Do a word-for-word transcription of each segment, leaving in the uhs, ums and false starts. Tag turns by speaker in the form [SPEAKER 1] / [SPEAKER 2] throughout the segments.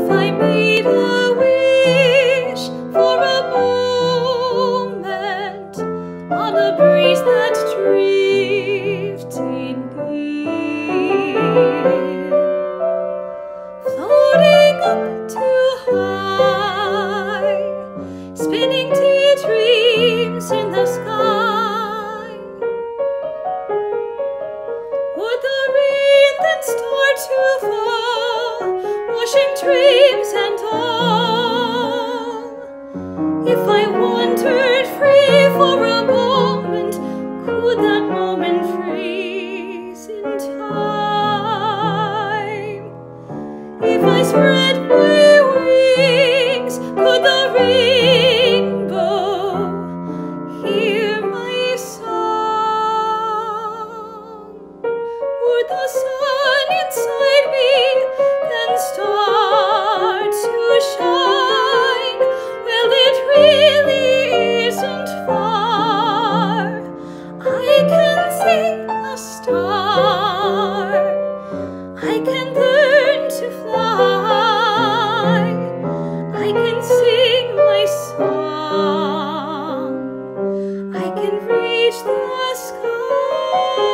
[SPEAKER 1] If I made a wish for a moment on a breeze that drifted near, floating up too high, spinning daydreams in the sky, would the rain then start to fall, washing dreams and all? If I wandered free for a moment, could that moment freeze in time? If I spread my wings, could the rainbow hear my song? Would the sun inside me then start to shine? Well, it really isn't far. I can see a star. I can learn to fly. I can sing my song. I can reach the sky.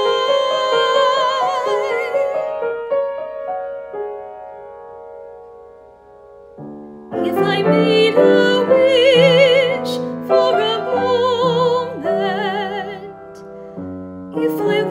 [SPEAKER 1] If I made a wish for a moment, if I